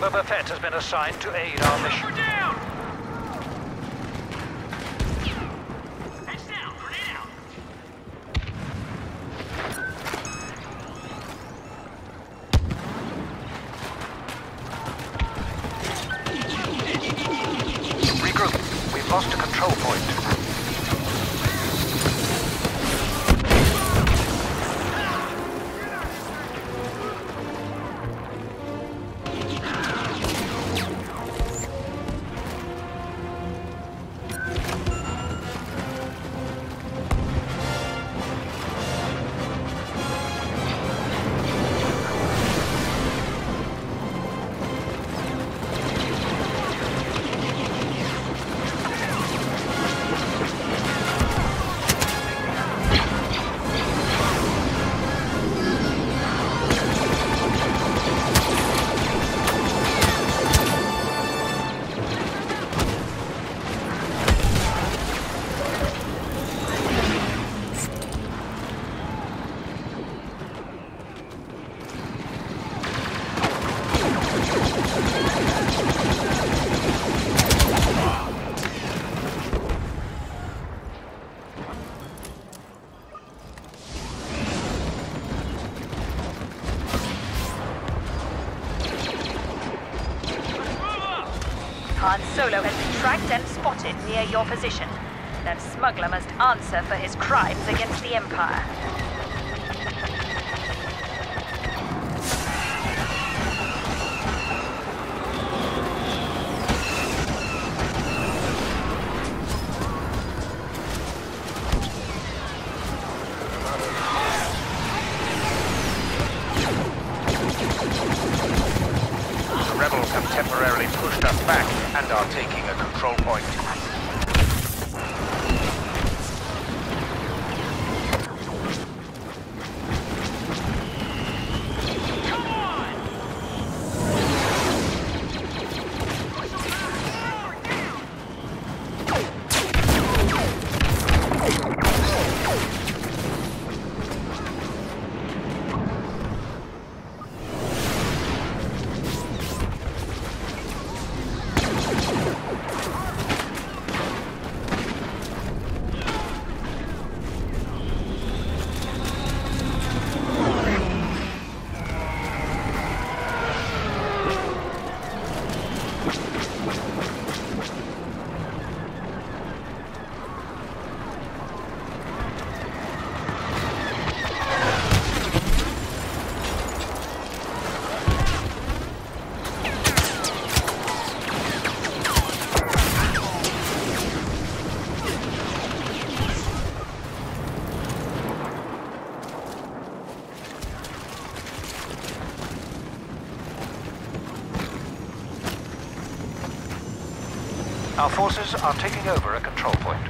Boba Fett has been assigned to aid our mission. We're down! Heads down, grenade out! Regroup. We've lost a control point. Han Solo has been tracked and spotted near your position. That smuggler must answer for his crimes against the Empire. The rebels have temporarily pushed us back and are taking a control point. Our forces are taking over a control point.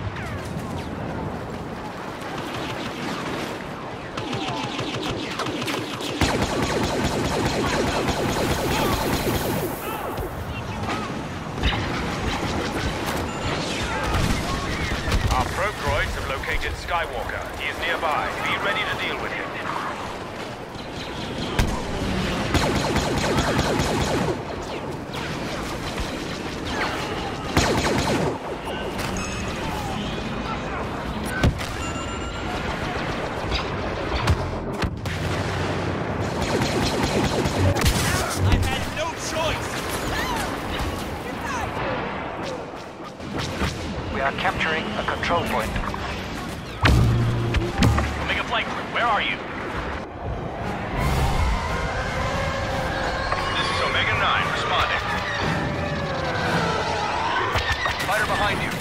Our probe droids have located Skywalker. He is nearby. Be ready to deal with him. I've had no choice! We are capturing a control point. Omega Flight Crew, where are you? This is Omega 9, responding. Fighter behind you.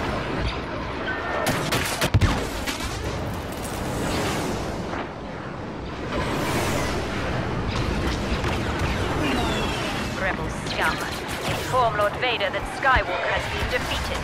Rebel scum. Inform Lord Vader that Skywalker has been defeated.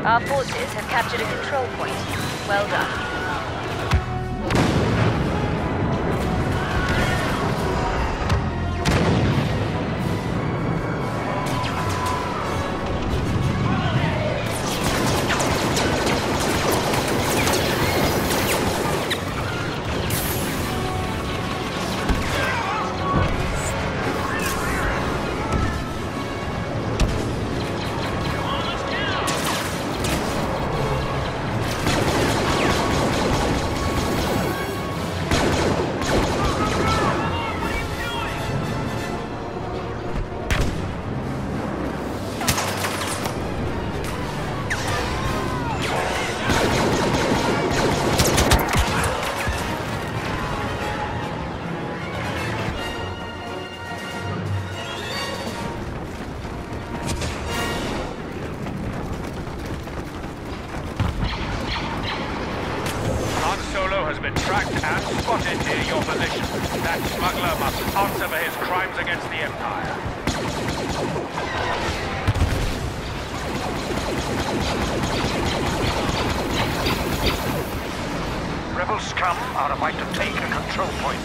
Our forces have captured a control point. Well done. Has been tracked and spotted near your position. That smuggler must answer for his crimes against the Empire. Rebel scum are about to take a control point.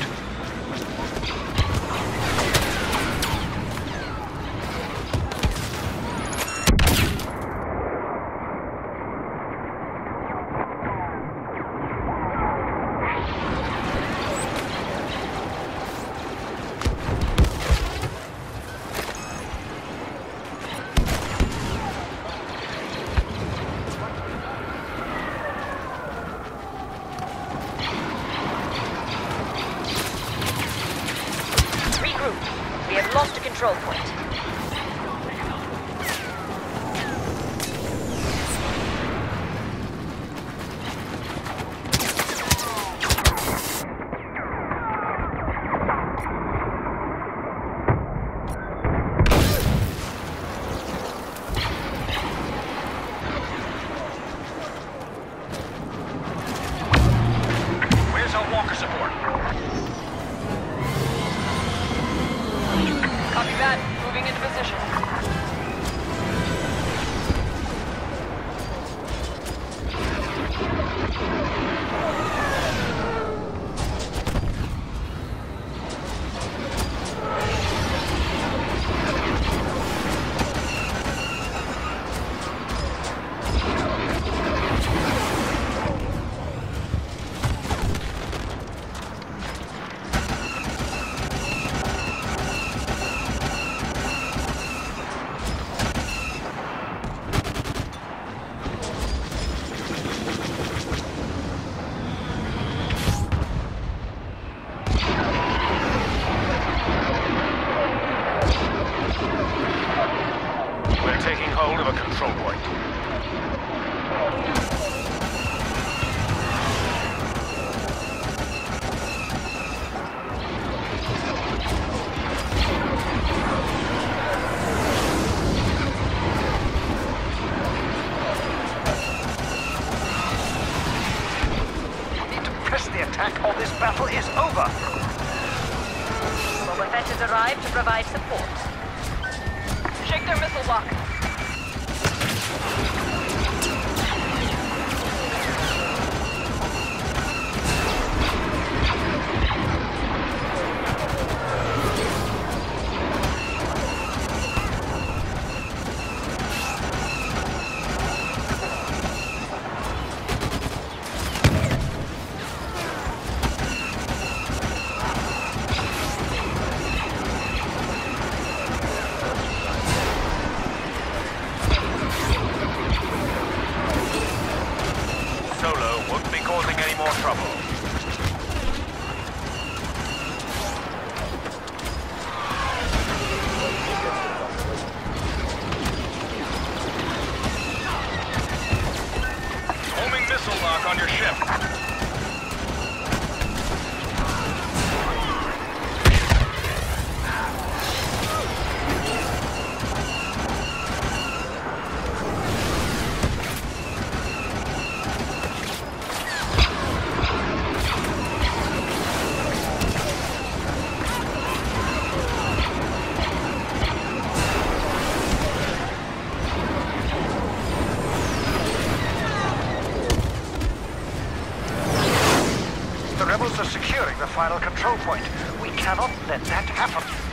We have lost a control point. Where's our walker support? Copy that. Moving into position. We're taking hold of a control point. We need to press the attack or this battle is over. Boba Fett has arrived to provide support. Shake their missile lock. control point. We cannot let that happen.